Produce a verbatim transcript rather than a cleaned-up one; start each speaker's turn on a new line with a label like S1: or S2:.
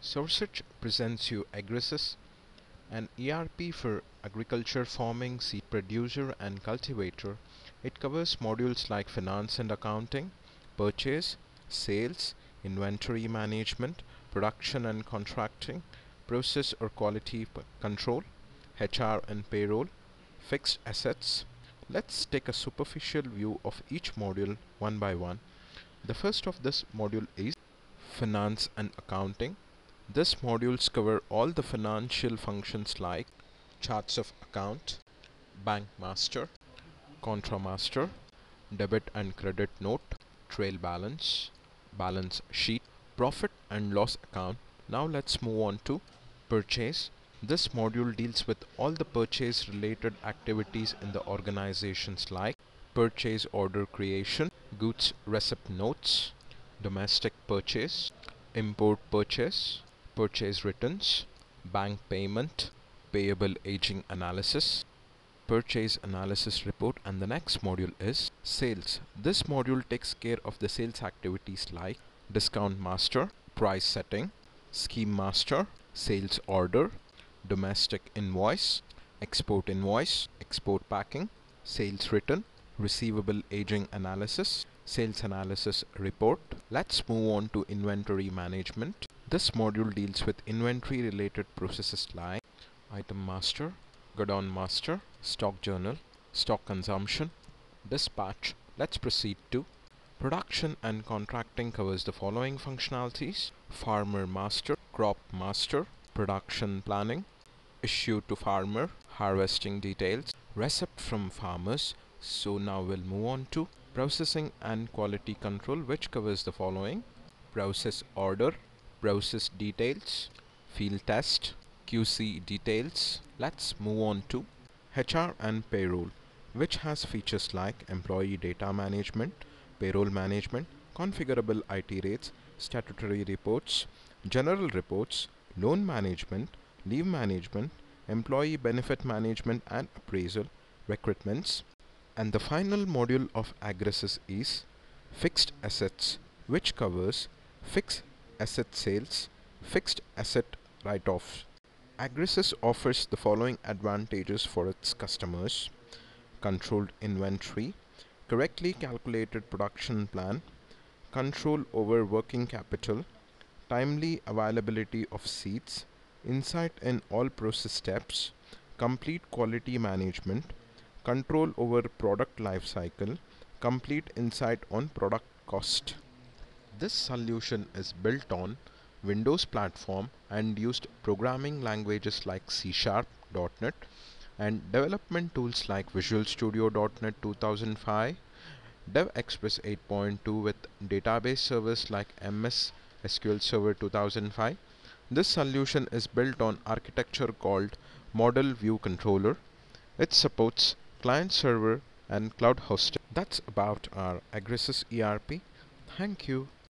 S1: SourceSearch presents you Agrisys, an E R P for agriculture, farming, seed producer and cultivator. It covers modules like finance and accounting, purchase, sales, inventory management, production and contracting, process or quality p- control, H R and payroll, fixed assets. Let's take a superficial view of each module one by one. The first of this module is finance and accounting. This modules cover all the financial functions like charts of account, bank master, contra master, debit and credit note, trail balance, balance sheet, profit and loss account. Now let's move on to purchase. This module deals with all the purchase related activities in the organizations like purchase order creation, goods receipt notes, domestic purchase, import purchase, purchase returns, bank payment, payable aging analysis, purchase analysis report. And the next module is sales. This module takes care of the sales activities like discount master, price setting, scheme master, sales order, domestic invoice, export invoice, export packing, sales return, receivable aging analysis, sales analysis report. Let's move on to inventory management. This module deals with inventory related processes like item master, godown master, stock journal, stock consumption, dispatch. Let's proceed to production and contracting. Covers the following functionalities: farmer master, crop master, production planning, issue to farmer, harvesting details, receipt from farmers. So now we'll move on to processing and quality control, which covers the following: process order, process details, field test, Q C details. Let's move on to H R and payroll, which has features like employee data management, payroll management, configurable I T rates, statutory reports, general reports, loan management, leave management, employee benefit management and appraisal, recruitments. And the final module of Agrisys is fixed assets, which covers fixed asset sales, fixed asset write-offs. Agrisys offers the following advantages for its customers: controlled inventory, correctly calculated production plan, control over working capital, timely availability of seeds, insight in all process steps, complete quality management, control over product life cycle, complete insight on product cost. This solution is built on Windows platform and used programming languages like C Sharp, .NET and development tools like Visual Studio .NET two thousand five, DevExpress eight point two with database servers like M S S Q L Server two thousand five. This solution is built on architecture called Model View Controller. It supports client server and cloud hosting. That's about our Agrisys E R P. Thank you.